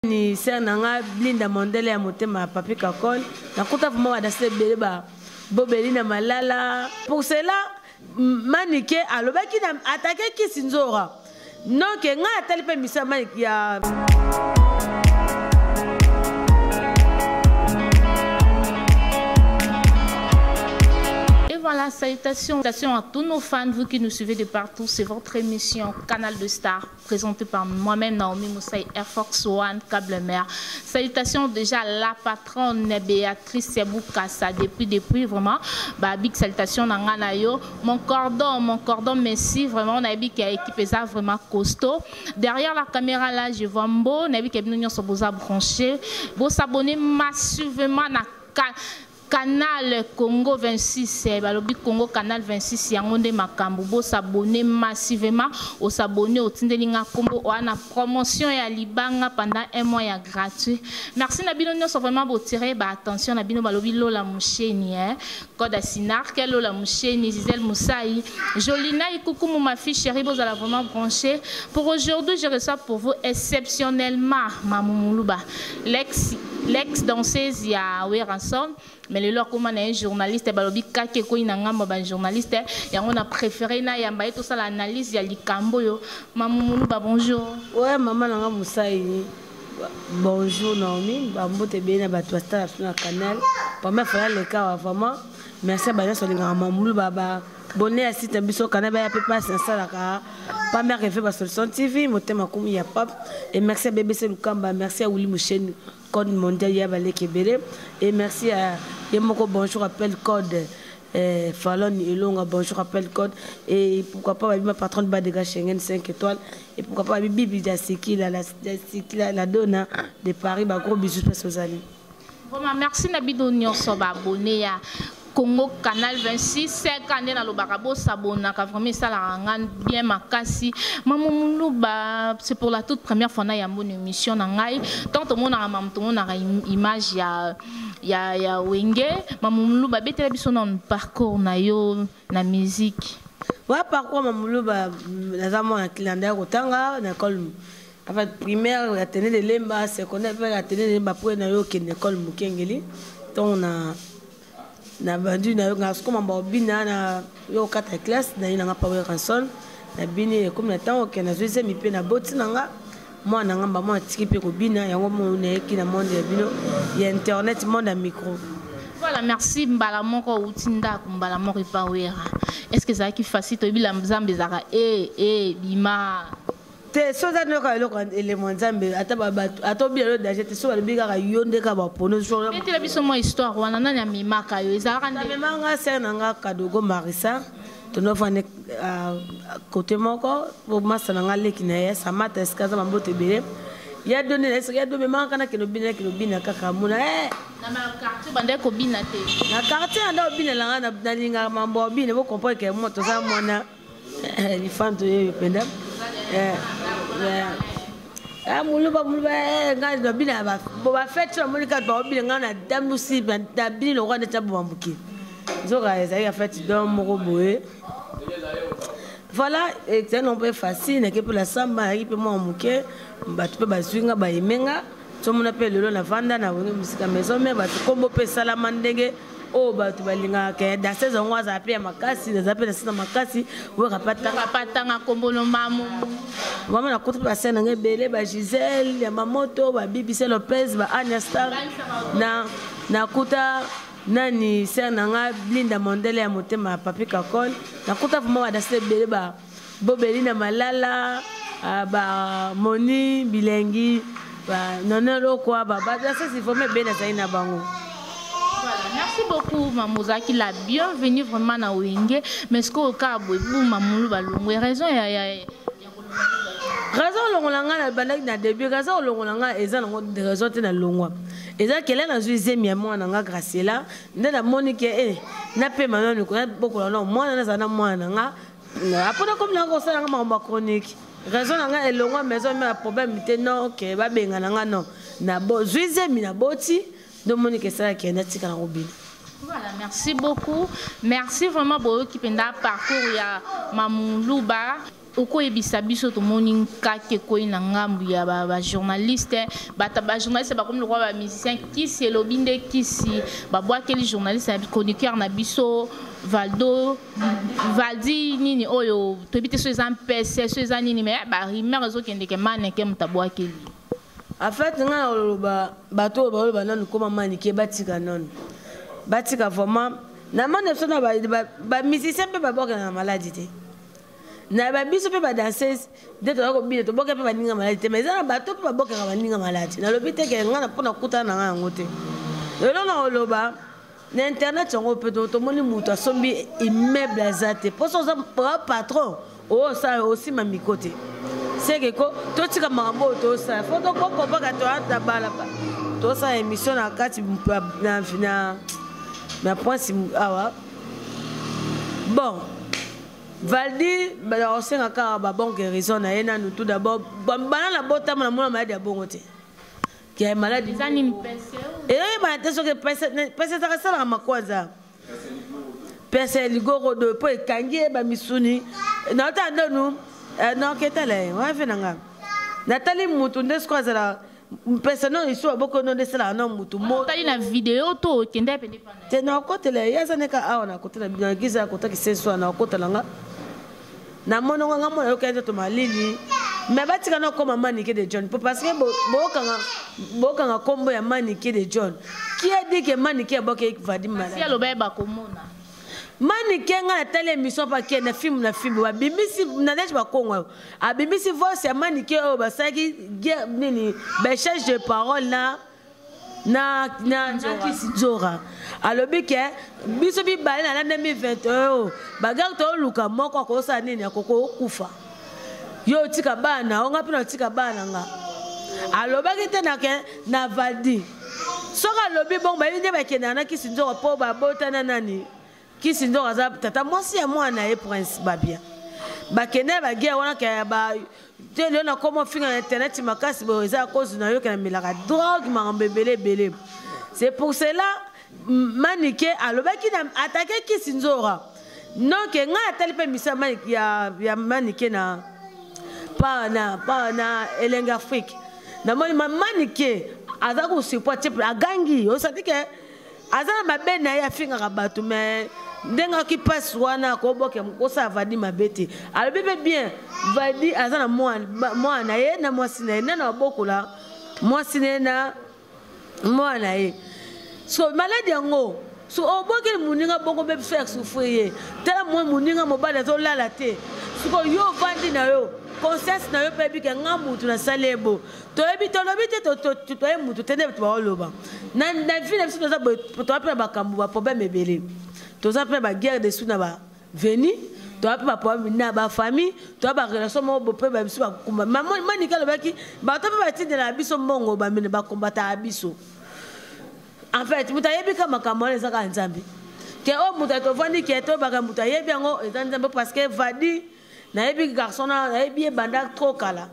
ni ser nanga blinda mondele ya motema papi kakol nakuta vraiment badase bele ba bobeli na malala pour cela manike alobaki na attaquer Kisinzora non que nga atali pe misa manike ya Voilà, salutations à tous nos fans, vous qui nous suivez de partout. C'est votre émission Canal de Stars, présentée par moi-même, Naomi Moussaï, Air Force One, Câble Mer. Salutations déjà à la patronne Béatrice Sebou-Kassa, depuis vraiment. Bah, big salutations Nanganayo. Mon cordon, merci. Vraiment, on a vu qu'il y a équipé ça vraiment costaud. Derrière la caméra, là, je vois Mbo, on a vu qu'il y a une branché. Vous s'abonner massivement à Canal Congo 26, balobi Congo Canal 26, yangonde makambo bo s'abonner massivement, au s'abonner au Tindelinga Combo, on a promotion et à Libanga pendant un mois ya gratuit. Merci Nabino nous vraiment beau tirer attention Nabino balobi Lola Moucheni code Sinar quel Lola Moucheni Gisèle Moussaï Jolina et coucou ma fille chérie vous allez vraiment brancher. Pour aujourd'hui, je reçois pour vous exceptionnellement Mamou Moulouba, l'ex danseuse ya Weranson. Mais le loi comme un journaliste, balobi kake ko inangamba ba journaliste, et on a préféré na yamba tout ça l'analyse ya likambo yo. Maman bonjour. Ouais maman nanga Moussaï. Bonjour Naomi, bambo te bien ba toi star sur le canal. Pour moi faire le cas vraiment. Merci ba sur les maman baba. Bonne assiste biso canal ba pas ça la ka. Pas mère fait ba solution TV, motema comme ya pap et merci à BBC Lukamba, merci à Willy Mouchen code mondial Yabale Kebere et merci à Yemoko bonjour appel code Fallon Ilonga bonjour appel code et pourquoi pas ma patronne Badega Schengen 5 étoiles et pourquoi pas Bibi Diaseki la donna de Paris ba gros bisous aux amis. Vraiment merci Nabido Nyonso ba abonné ya Congo Canal 26 5 années dans le barabo s'abonner vraiment ça la rend bien makasi maman Moulouba c'est pour la toute première fois na yambo émission na ngai tant tout monde a mam tout monde a image ya wenge maman Moulouba betela biso na parcours na yo na musique wa parcours maman Moulouba nazamo un calendrier kotanga na école en fait primaire ya tenir de lemba secondaire ya tenir de lemba pour na yo ki école Mukengeli donc na bandu na yo ngasko mamba bina na yo 4 classe na ina pa Weranson na bini comme na temps que na zoise mi pe na boti nanga moi na ngamba moi tiki pe ko bina yango mo na ki na monde ya bino ya internet monde à micro. Voilà, merci mbala moko utinda mbala moko pa wera. Est-ce que ça qui facile to bila mzambe zaka bima te soza no ka eloko élément nzambe ata ba ato bien le danger te so ba bika ka yonde ka ba pono jour te la biso mo histoire wana nani ya mimaka yo ezaka nde manga ser nanga Kadogo Marissa to no fane côté moko pour masa nanga leki na ya samata eskaza mambote bele ya donné ya do manga kana kino bina kaka muna na ma quartier bande ko bina te na quartier anda bina langa na linga mambo bina bo comprendre que moi to ça mona les fans de penda Moulouba nga do bina ba fête la monika ba bina nga na damusi ba bina lo rwanda tabu bambuki zoka ezali fête don moko boye voilà c'est non pas facile que pour la samba qui peut moi muke ba tu peux ba swinga ba imenga to mona pe lelo na vanda na wonge musika maison mais ba kombo pe salama ndenge o ba tu balinga ke da saison wa za pe makasi za pe na makasi wo kapata nga kombo no mamu vraiment na kote ba sena ngebele ba Gisèle ya mamoto ba Bibise Lopez ba Anya Star na kuta nani ser nanga blinda mondele ya motema papi kakol na kuta vraiment badase bele ba bobeli na malala ba Moni Bilengi ba nonelo quoi ba ça c'est vraiment bien na zaina bango. Merci beaucoup, Mamouza, qui l'a bienvenue vraiment à Wenge. Mais ce qu'au cas où Mamoulou Balongo, raison, raison, l'ongolanga, la balade n'a début, raison, l'ongolanga, et ça, des raisons de la longue. Et ça, qu'elle a joué, mais moi, on a grâce là, dans la monique, n'a pas maintenant, nous connaissons beaucoup, non, moi, on a moi, après, comme la chronique. Raison, on a longue maison, mais le problème, c'est non, que va bien, non, n'a beau, joué, mais n'a beau, Dominique ça qui est natika na robin. Voilà, merci beaucoup. Merci vraiment pour qui penda parcours ya Mamoulouba oko ebisa biso to moni kake ko ina ngambu ya ba journaliste ba journaliste ba comme le roi ba musicien qui c'est lobinde qui si ba boa quel journaliste chroniqueur na biso Valdi nini oyo to bité so ezan PC so ezan nini mais ba rimeur zo kende ke maneke mutaboa keli en fait nga oloba bato ba nanu koma manike batika non batika vraiment na mane so na ba musicien pe ba boka na maladie te na ba biso pe ba danseuse de to ko bile to boka pe ba ninga maladie te mais na bato pe ba boka na ninga maladie na lobite ke nga na pona kuta na nga ngote lelo na oloba na internet yango pe to moni mutu asombi immeuble azate poso za patron o sa aussi mamikote c'est que ko to tika mambo to sa foto ko ko baka to ata bala to sa émission na kati na point awa bon Valdi ba osenga ka ba bonne raison na yena nous tout d'abord bana la bota na mona maladie ya bongote qui est malade des anime PC et ba teso que PC ça reste la makwaza PC ligoro de po ekangi ba misuni na tanda nous non ketale wa fenanga Nathalie mutu ndeskwaza la PC non iso boko non de cela non mutu mo tali na vidéo to kende pende pana te na kotele yasa neka awa na kotela bien giza kotaki senso na kotela nga na mono nga mo yo kende to malili mais batika na koma manike de John parce que bokanga kombo ya manike de John qui a dit que manike boke Vadim malade si aloba ba komona manike nga na tele émission pa ke na film wa bimisi na neige ba kongo a bimisi voice ya manike o ba saki nini ba change de parole na Kisinzora alobi ke biso bi bale na 2021 bagar to luka moko ko sa nini akoko kufa yo tika bana onga pina tika bana nga alobaki te na ke na Valdi soka lobi bon ba yinde ba kena na Kisinzora po ba botana nani Kisinzora za tata mwasi ya mwana e prince babia ba kena ba gia wana ke ba te le na comment finga na internet makasi bo eza cause na yo ke na milaka drogue ma belé c'est pour cela manike alobaki na attaquer Kisinzora non ke nga atali pe misa manike ya manike na pa na Elenga Afrique na moni manike azaku support type agangi o sati ke azana mabe na ya finga ka bato mais ndenga ki passe wana ko boke ko sa Vadi mabete alobi be bien Vadi azana mwana ye na mwasi na ye na bokola mwasi na mwana ye so malade yango so oboke muninga bongo be faire souffrir tala mo muninga mobala zo lala te so yo Vadi na yo conscience na yo pe bi ke ngamutu na salebo to ebi to lobi te to e mutu tene to oloba na vie na biso to za to apela bakambu ba problème ebele to za pe ba guerre de sous na ba veni to apela ba problème na ba famille to ba relation mo bo pe ba biso ba kumba manika lo baki ba to pe ba tinde na biso mbongo ba mene ba kombata abiso en fait muta yebi ka makambo les aka nzambe ke o muta to vandi ke to ba ka muta yebi ngo nzambe parce que Vadi na ebi garçon na ebi banda trop kala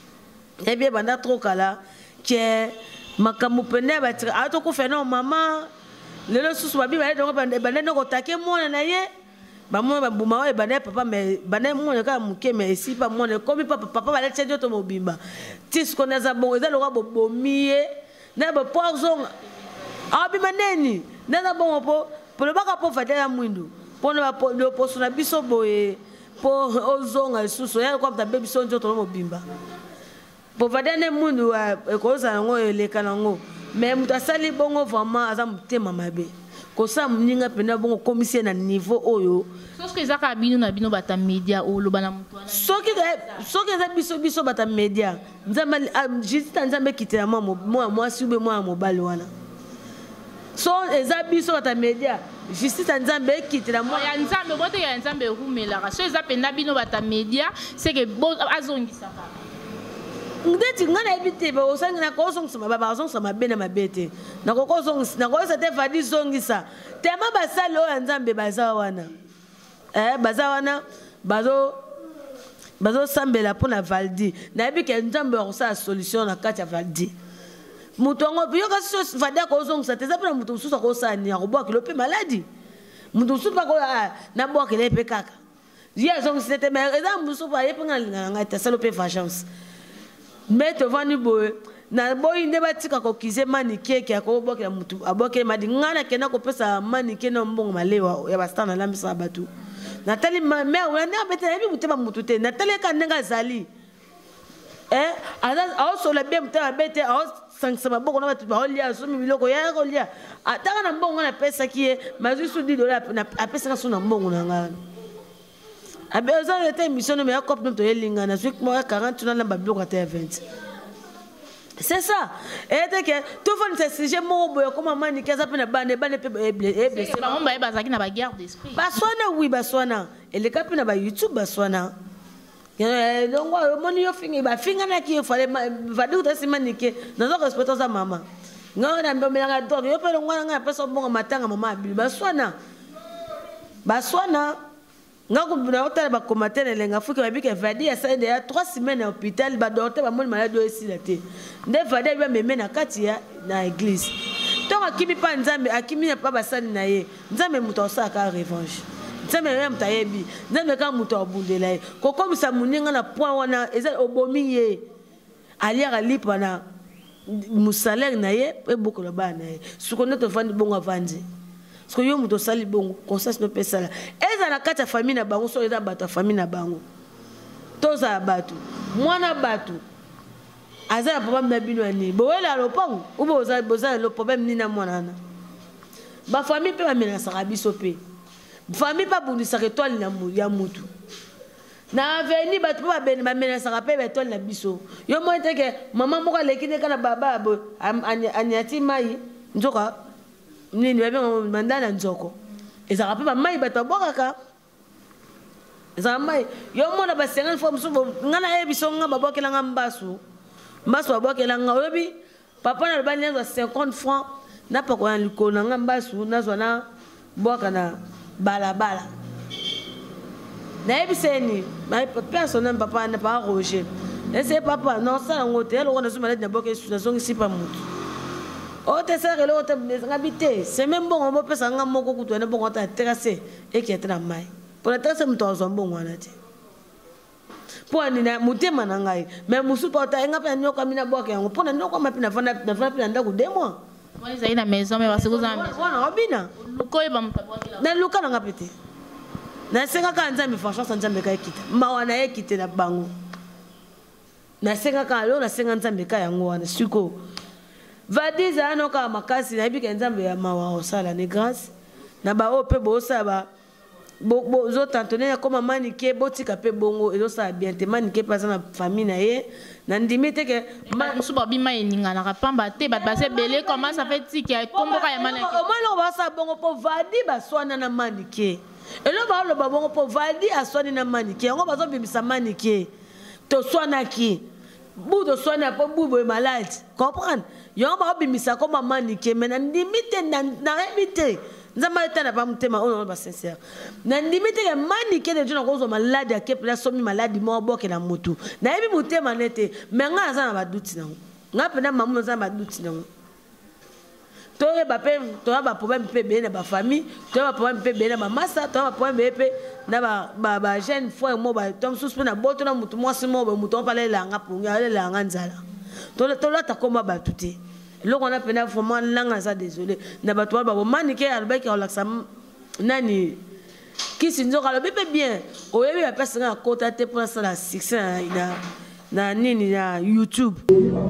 que makamu pene ba tira ato ko fena mama lelo susu babi ba donc banda no ko take mona na ye ba mo ba buma wa banda papa mais banda mo ka muke mais si pas mo comme papa ba le tsedio to mobimba tis ko na za bon eza lo ko bomie na ba poison abi maneni na za bon po le baka po fadela mwindu po na po le poso na biso boye po ozonga susu ya kwa tabe biso njo to mobimba po vadane mundu ko za ngo eleka nango mais mutasali bongo vraiment aza mutema mabe ko sa mninga pena bongo commissaire na niveau oyo soki ezaka bino na bino bata media o lo bana mutu soki za biso bata media nzamba jisita nzambe kitela moi sube moi mobali wana so eza biso bata media justice nzambe kitela moi ya nzambe bote ya nzambe rumela so eza penda bino bata media c'est que azongisa ka ndeti ngana ebite ba osangi na ko songisa baba songisa mabena mabete na ko songisa na ko sa te Vadi songisa tema basalo ya nzambe baza wana bazo sambela pona Valdi na ebi ke nzambe ko sa solution na kati ya Valdi mutongo yo ka so Vadi ko songisa te za pona mutu susa ko sa ni ko boa kilope maladi mutu susa ko na boa kilope kaka Hier, c'était mais exemple, nous sommes pas y penser que ça l'opé vengeance. Mais te vendre boy, na boy ne ba tika ko kize manike ki akoboka ya mutu aboke madi ngana kena ko pesa manike no mbongo malewa ya bastana la misa batu. Natali mais on a bete na bi mutema mutu te. Natali ka nenga zali. Alors sur le bien mutema bete alors 500 maboko na batu ba olia so mi biloko ya ko lia. Ataka na mbongo na pesa ki e mazu su $10 na apesa so na mbongo na ngana. Abe oza était émission mais cop no to yelinga na suik mo 40 na babiloko ta 20. C'est ça. Et que tout le monde se sujet mon boy comme maman ni kaza pe na bane pe blessé. Maman ba bazaki na ba guerre d'esprit. Baswana oui baswana. Et le cap na ba YouTube baswana. Donc moni yo fingi ba finga na ki fale va dire ta simanike na zo respecter sa maman. Ngona mbomela nga dog yo pe ngwana nga pesa bongo matanga mama abi baswana. Baswana. Ngako na hôtel ba commenter lenga fuki ba bika vadi ya ça ya 3 semaines à hôpital ba docteur ba moni malade aussi la te. Nde vadi ba meme na kati ya na église. Donc akimi pa nzambe akimi na pa basani na ye. Nzambe muto osaka revanche. Nzambe même tayebi. Nzambe ka muto obundela ye. Kokomisa muninga na point wana eza obomi ye. Aliara lipa na musalaire na ye e boko la ba na ye. Sukono to fandi bongo avandi. Parce que yo muto sali bongo conscience no pesa la eza na kati ya famille na bango so eza bato famille na bango toza bato mwana bato aza na problème na bino ani boela lopango ubo oza le problème ni na mwana na ba famille pe ba menasaka biso pe famille pa bundisa étoile na ya mutu na aveni bato pa ba menasaka pe étoile na biso yo mo teke maman moko lekine kana baba bo anyati mai nzoka nini babe mandana nzoko ezaka pe ba mai bato bokaka ezaka mai yo mona ba 50 fois musubo ngana ebiso nga babokela nga mbasu babokela nga obi papa na ba nyanzo 50 francs na pako ya likona nga mbasu nazwa na boka na balabala na ebiseni ba personne papa na pa Roger ese papa non ça ngote elo na suma na boka su na zongi sipa mutu. Oh, t'es ça, habité. C'est même bon, on peut faire un mot que tu as bon à terrasser et qui est très mal. Pour la terrasse, tu as un bon one. Pour un mouté manangai, mais Moussou porte un peu de camina boque. On prend un nom comme un fan de 2 mois. Moi, j'ai la maison, mais c'est vous en Robina. Na Luka n'a pas pété. Na 50 ans, mais franchement, ça ne me quitte. Mawana est quitté la bango. Na 50 ans, na 50 ans, mais Kayango, Suko. Va dire à nos cas makasi na bi kenzambe ya mawa osala ne grâce na ba ope bo saba bo zo tantone comme manike botika pe bongo ezo sa bien te manike pas na famille na ye na ndimite ke musu ba bima eninga na pamba te ba base belé comment ça fait tiki ya komboka ya manike o malo ba sa bongo po vadi ba swana na manike elo ba lo ba bongo po vadi aswani na manike ngo bazo bimisa manike to swana ki Boudo soigner pour Boubo est malade. Comprendre? Yon ba bimisa comme maman nique mais na limite na limite. Nzama eta na ba mutema on ba sincère. Na limite que manique de jona ko zo malade a kepla somi malade mo boke na mutu. Na ebi mutema nete mais nga za na ba duti na. Nga pena mamu za ba duti na. Toi to ba problème pe be na ba famille, to ba problème pe be na ba massa, to ba problème pe na ba jeune fois mo ba tom suspend na boto na mutu mo simo ba mutu pale la nga punga la nga nzala. To la ta koma ba tuti. Loko na pena vraiment langa za désolé. Na ba to ba manike alba ki relaxa nani ki sinzo ka le bébé bien. O yebi ba personne a contacté pour ça la succès na nini na YouTube.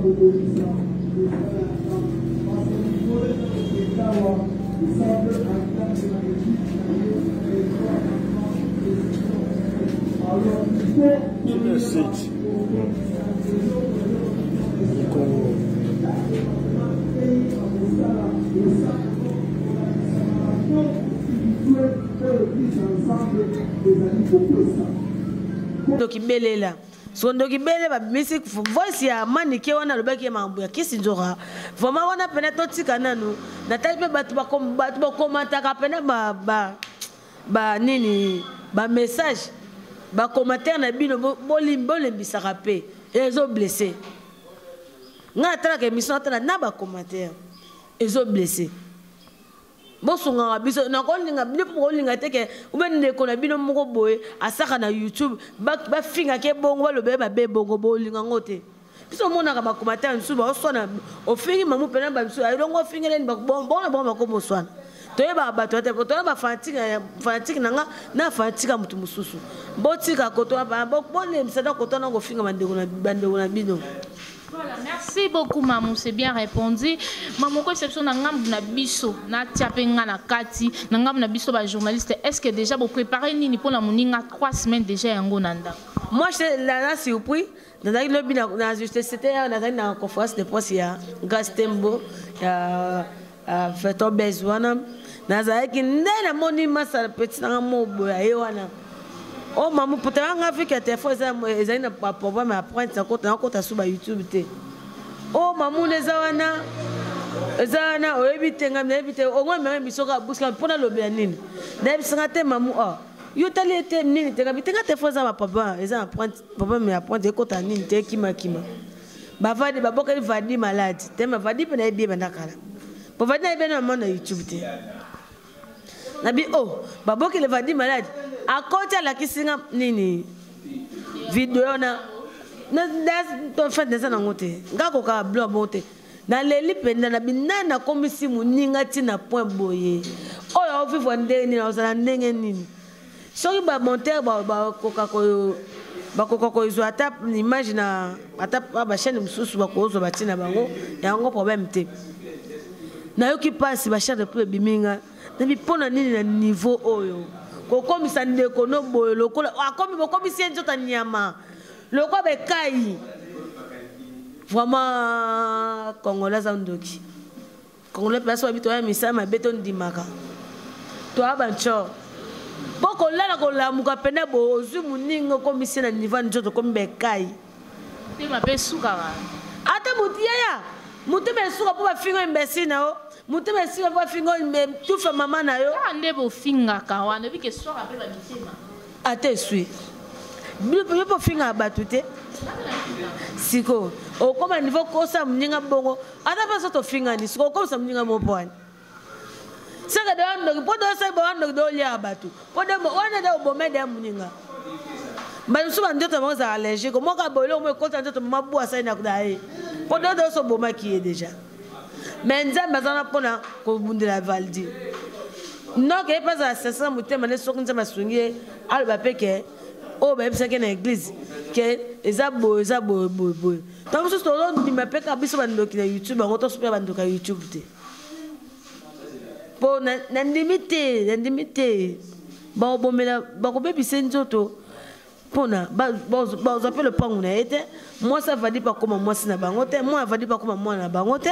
Donc belela sondo kibele ba music voice ya manike wana lobaki mambo ya kisi nzora vraiment wana pena totika nanu na tali pe batu ba commenter ka pena ba nini ba message ba commentaire na bino bolimbisa rapé ezo blessé nga tala ke mission tala na ba commentaire ezo blessé bosonga biso na kolinga bino kolinga teke ubende ko na bino moko boye asaka na YouTube ba finga ke bongo balobe ba be bongo bolinga ngote biso mona ka bakomata nsu ba osona ofingi mamu pena ba biso ayongo fingele ba bongo bongo ko moswana toyeba bato te to ba fanatique nanga na fanatique mutu mususu botika ko to ba bonne misada ko to na ko finga bandeko na bino. Voilà, merci beaucoup Mamou, c'est bien répondu. Mamou, conception n'angam na biso na tiapenga na kati n'angam na biso ba journaliste. Est-ce que déjà vous préparez ni pour la moninga 3 semaines déjà yango nanda? Moi je la surpris dans le lobby na juste c'était na conférence de presse ya Gastembo ya Feto Bezwana na zaiki ndena monima sa petit na mobo ya wana. Oh maman, peut-être en Afrique, il y a des fois, ils ont un problème à prendre, ça compte sur YouTube. Oh maman, les Zawana, on évite, au moins, même, ils sont à Bouscan pour le Bénin. D'ailleurs, c'est un maman, oh, you tell it, Nini, tu as des fois, ça va papa, ils ont un problème à prendre, des côtes à Nini, Kima. Bavadi, Baboka, Vadi malade, Tema Vadi, Pena, bien Nakala. Pour Vadi, bien un monde à YouTube. Nabi, oh, Baboka, Vadi malade. À côté de la question nini vidéo na to fait des anangote ngako ka blog bote na leli penda na binana komisi muninga tina point boye oyo vivre ndeni na osala ndenge nini soki ba monteur ba koka ko izo ata image na ata ba chaîne mususu ba ko zo batina bango yango problème te na yo ki passe ba chaîne de peu biminga na bi pona nini na niveau oyo comme ça ne connaît pas le comme si un nyama le quoi bekai vraiment congolais zandoki congolais personne habite à misa ma béton dimaka toi bancho boko la ko la muka pena bo zumu ningo comme si na niveau njoto comme bekai te ma pe suka ata mutia ya mutu me suka pour fingo imbécile na mutu me suka pour fingo tout fait maman na yo ande bo finga ka wana bi ke soka pe ba bitema ate sui bi po finga batute siko o comme niveau ko sa mninga bongo ata pa so to finga ni siko ko sa mninga mo point saka de ando po do sa bo ando do lia batu po de mo wana de bo me de mninga ba so ba ndoto mo za allergique ko mo ka bo lo mo ko ta ndoto mo bo sa ina ku dai po do so bo ma ki déjà mais nzamba zana pona ko bundela valdi non que pas à 500 mutema ne so kunza masungie alba peke o ba bisa ke na église ke ezabo donc so to ndi mapeka biso bandoki na YouTube ngo to super bandoka YouTube te po na ndimite ba bomela ba ko bebise nzoto pona ba appelle le pangu na ete moi ça va dire pas comme moi sina bangote moi va dire pas comme moi na bangote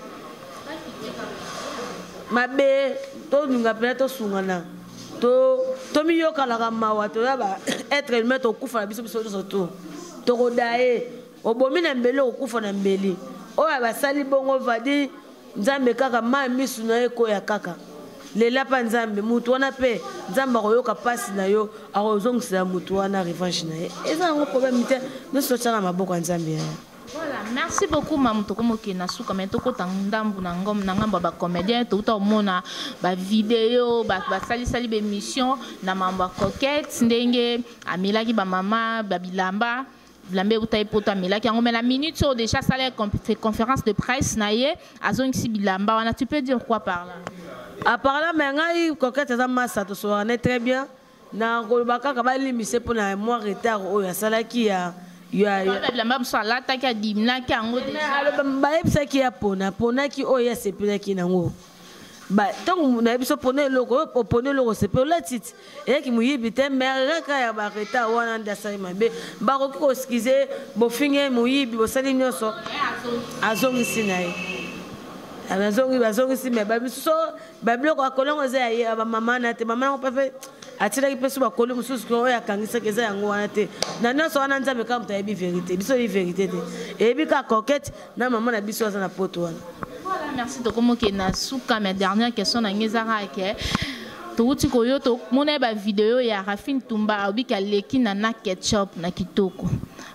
mabe to nunga pena to sungana to miyoka la mawa to ba être humain to kufa biso to kodae obomi na mbele okufa na mbeli oya basali bongo vadi nzambe kaka ma misu na eko ya kaka lela pa nzambe mutu wana pe nzambe akoyoka pasi na yo akozongisa mutu wana revanche na ye eza ngo problème te nyonso tshana maboko ya nzambe ya. Voilà, merci beaucoup Mamou Tokomoki Nasuka mais toko tangdambu na ngamba ba comédien tout au mona ba vidéo ba sali émission na mamba coquette ndenge amilaki ba mama ba bilamba lambe utai poto amilaki yango mais la minute sur déjà ça fait conférence de presse naie azong si bilamba wana tu peux dire quoi par là à part là mais ngai coquette za massa to so très bien na kolbaka ka ba limise pour na moi retard o ya salaki ya la même soit là ta ka dimna ki ango déjà ba yebisa ki ya pona ki o ya sepela ki nango ba tant na biso pona loko sepela tit et ki muyibi te mais ka ya ba reta wana ndasa mabe ba ko skize bo finge muyibi bo sali nyoso azongi sinaye bazongi si mais ba biso ba bloko akolongo za ya ba mama na te mama ko pefe atira ki pesu ba kolo mususu ko ya kangisa keza yango wana te na nyoso wana nzambe ka mta yebi vérité biso yi vérité te ebi ka coquette na mama na biso za na poto wana. Voilà, merci Tokomoki Nasuka. Ma dernière question na ngezara ke touti koyo to mona ba vidéo ya Rafine Tumba obika leki na ketchup na kitoko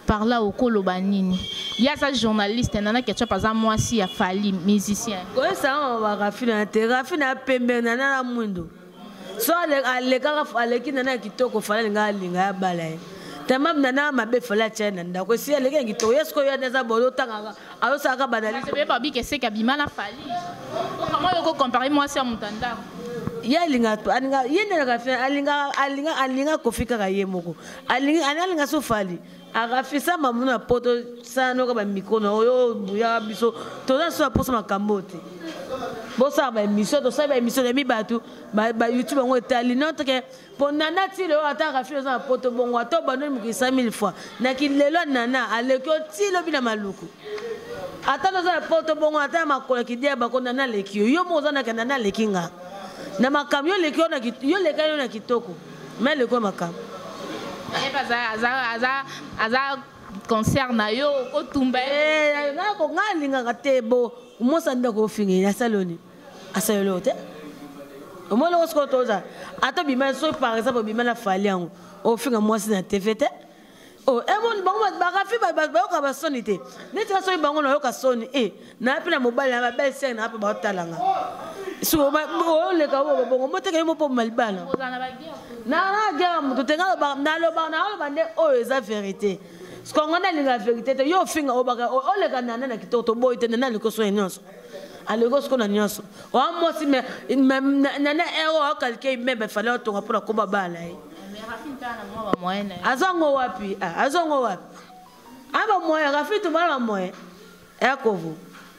par là au Kolobanini. Il y a ça journaliste, il y a qui par exemple moi si a fallu musicien. Oui, ça on va rafiner na pembe na mundo. So aleka nana kitoko fala linga balai. Tamam nana mabe fala chena ndako si aleka kitoko yesko ya neza bolo tanga alo saka banali. C'est pas bien que c'est kabima la fali. Comment on peut comparer moi si à Mutanda? Ya linga to alinga yene rafina alinga kofika ka yemoko. Alinga so fali. Arafisa mamuna poto sano ka mikono oyo buya biso toza so posa makambote. Bosa ba émission to sa ba émission de mi batu ba YouTube ngo etali non que pour nana ti le ata rafisa na poto bongo to banon mu 5000 fois na ki lelo nana aleko ti lo bina maluku ata no za poto bongo ata makola ki dia ba ko nana leki yo mo za na ka nana lekinga na makam yo leki yo na yo leka yo na kitoko mais le ko makam aza concert na yo otumba na ko ngalinga katebo umosa ndako fingi na saloni asayolo te omolo osko toza ata bima so par exemple bima na fali yango o finga mwasi na TVT oh bon bango ba rafi ba ka ba sonité neti ka so bango na yo ka soni na pe na mobile na ba belle sœur na pe ba talanga so ba o le ka bo bongo moteka mo po malibana na ga mutu tenga ba na lo ba nde o eza vérité ce qu'on a la vérité yo finga o ba o le ka nana na kitoto boy te na le ko so nyonso alego ce qu'on a nyonso o mo si me nana ero kalke me ba fala to ngapona ko ba bala azongo wapi aba moya rafitu bala moya ekovo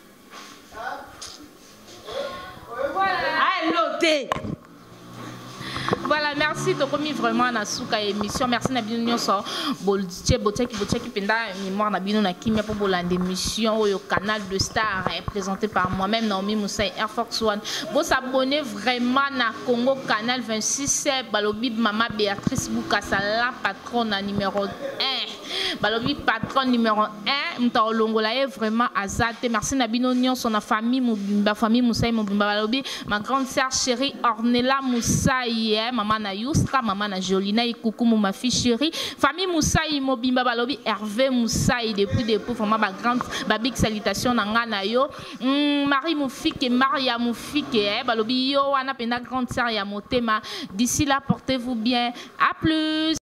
voilà, merci de commis vraiment na souka émission. Merci na bino nyonso bolche bocheki penda mémoire na bino na kimia pour bolande émission au canal de Star présenté par moi-même Naomi Moussaï Air Force One. Vous s'abonnez vraiment na Congo canal 26 balobi Mama Béatrice Boukassa la patronne numéro 1. Balobi patronne numéro 1 mtaolongola est vraiment azate. Merci na bino nyonso na famille Moussaï Mobimba balobi ma grande sœur chérie Ornella Moussaï, maman na Yustra, maman na Jolina Ikuku ma fille chérie, famille Moussaï Mobimba balobi Hervé Moussaï depuis vraiment ma grande big salutation na ngana yo. Marie Moufike Maria Moufike balobi yo ana pena grande sœur ya motema. D'ici là portez-vous bien. À plus.